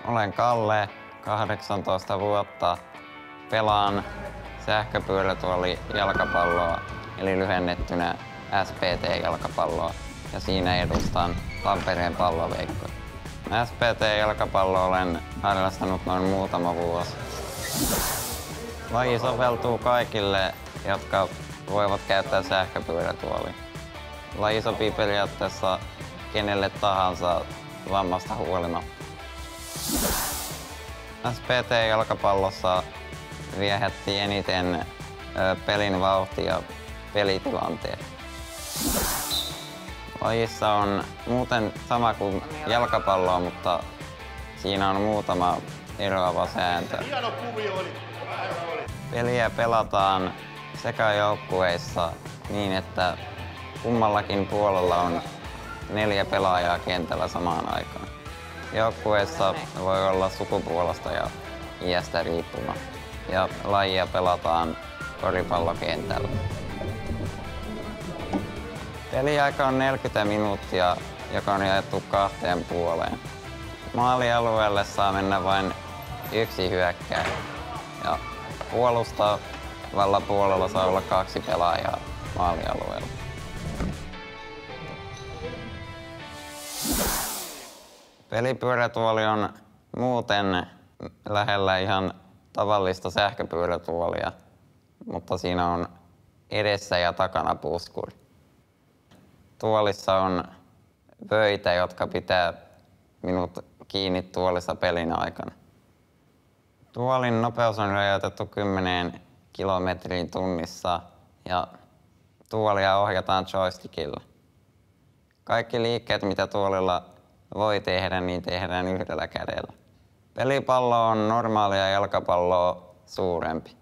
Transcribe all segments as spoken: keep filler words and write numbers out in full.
Olen Kalle, kahdeksantoista vuotta. Pelaan sähköpyörätuoli jalkapalloa, eli lyhennettynä S P T-jalkapalloa, ja siinä edustan Tampereen Palloveikkoja. S P T-jalkapalloa olen harrastanut noin muutama vuosi. Laji soveltuu kaikille, jotka voivat käyttää sähköpyörätuolia. Laji sopii periaatteessa kenelle tahansa vammasta huolimatta. S P T-jalkapallossa viehätti eniten pelin vauhti ja pelitilanteet. Lajissa on muuten sama kuin jalkapalloa, mutta siinä on muutama eroava sääntö. Peliä pelataan sekä joukkueissa niin, että kummallakin puolella on neljä pelaajaa kentällä samaan aikaan. Joukkueessa voi olla sukupuolesta ja iästä riippumatta. Ja lajia pelataan koripallokentällä. Peliaika on neljäkymmentä minuuttia, joka on jaettu kahteen puoleen. Maalialueelle saa mennä vain yksi hyökkääjä. Ja puolustavalla puolella saa olla kaksi pelaajaa maalialueella. Pelipyörätuoli on muuten lähellä ihan tavallista sähköpyörätuolia, mutta siinä on edessä ja takana puskuri. Tuolissa on vöitä, jotka pitää minut kiinni tuolissa pelin aikana. Tuolin nopeus on rajoitettu kymmeneen kilometriin tunnissa ja tuolia ohjataan joystickilla. Kaikki liikkeet, mitä tuolilla voi tehdä, niin tehdään yhdellä kädellä. Pelipallo on normaalia jalkapalloa suurempi.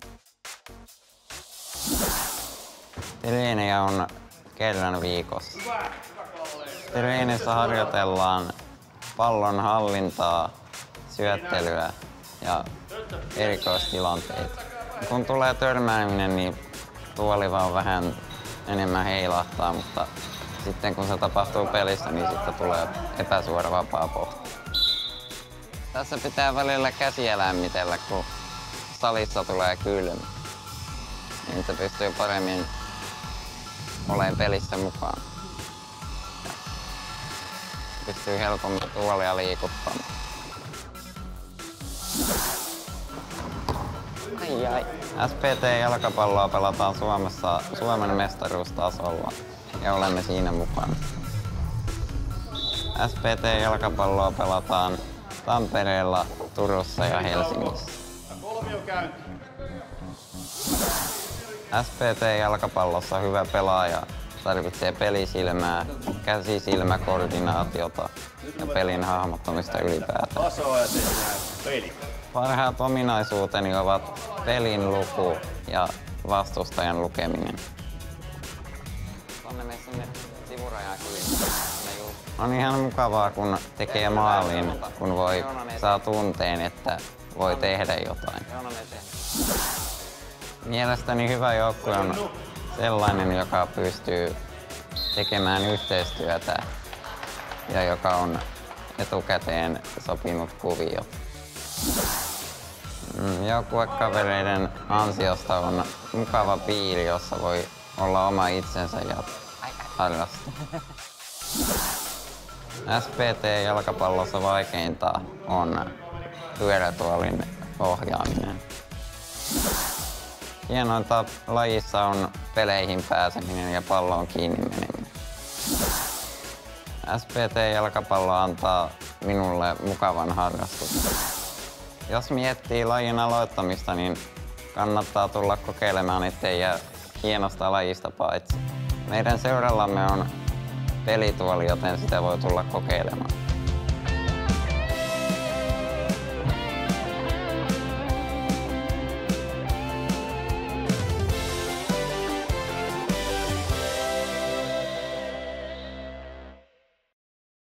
Treenejä on kerran viikossa. Treenissä harjoitellaan pallon hallintaa, syöttelyä ja erikoistilanteita. Kun tulee törmääminen, niin tuoli vaan vähän enemmän heilahtaa, mutta sitten kun se tapahtuu pelissä, niin sitten tulee epäsuora vapaa pohja. Tässä pitää välillä käsiä lämmitellä, kun salissa tulee kylmä. Niin se pystyy paremmin olemaan pelissä mukaan. Pystyy helpommin tuolia liikuttamaan. Ai ai. S P T-jalkapalloa pelataan Suomessa Suomen mestaruustasolla ja olemme siinä mukana. S P T-jalkapalloa pelataan Tampereella, Turussa ja Helsingissä. S P T-jalkapallossa hyvä pelaaja tarvitsee pelisilmää, käsisilmäkoordinaatiota ja pelin hahmottamista ylipäätään. Parhaat ominaisuuteni ovat pelin luku ja vastustajan lukeminen. On ihan mukavaa, kun tekee maalin, kun voi saa tunteen, että voi tehdä jotain. Mielestäni hyvä joukkue on sellainen, joka pystyy tekemään yhteistyötä ja joka on etukäteen sopinut kuviot. Joukkuekavereiden ansiosta on mukava piiri, jossa voi olla oma itsensä ja harrastaa. S P T-jalkapallossa vaikeinta on pyörätuolin ohjaaminen. Hienointa lajissa on peleihin pääseminen ja palloon kiinni meneminen. S P T-jalkapallo antaa minulle mukavan harrastuksen. Jos miettii lajin aloittamista, niin kannattaa tulla kokeilemaan, ettei jää hienosta lajista paitsi. Meidän seurallamme on pelituoli, joten sitä voi tulla kokeilemaan.